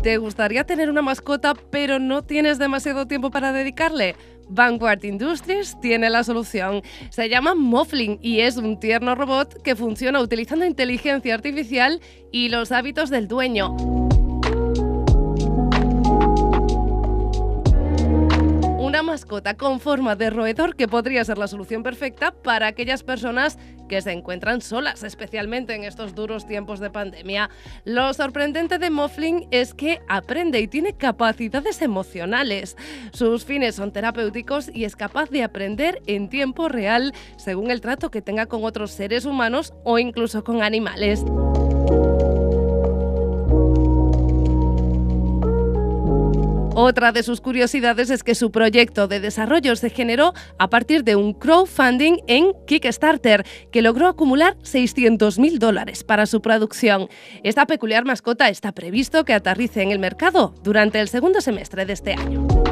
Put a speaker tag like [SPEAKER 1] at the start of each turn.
[SPEAKER 1] ¿Te gustaría tener una mascota pero no tienes demasiado tiempo para dedicarle? Vanguard Industries tiene la solución. Se llama Moflin y es un tierno robot que funciona utilizando inteligencia artificial y los hábitos del dueño. Una mascota con forma de roedor que podría ser la solución perfecta para aquellas personas que se encuentran solas, especialmente en estos duros tiempos de pandemia. Lo sorprendente de Moflin es que aprende y tiene capacidades emocionales. Sus fines son terapéuticos y es capaz de aprender en tiempo real según el trato que tenga con otros seres humanos o incluso con animales. Otra de sus curiosidades es que su proyecto de desarrollo se generó a partir de un crowdfunding en Kickstarter, que logró acumular $600.000 para su producción. Esta peculiar mascota está previsto que aterrice en el mercado durante el segundo semestre de este año.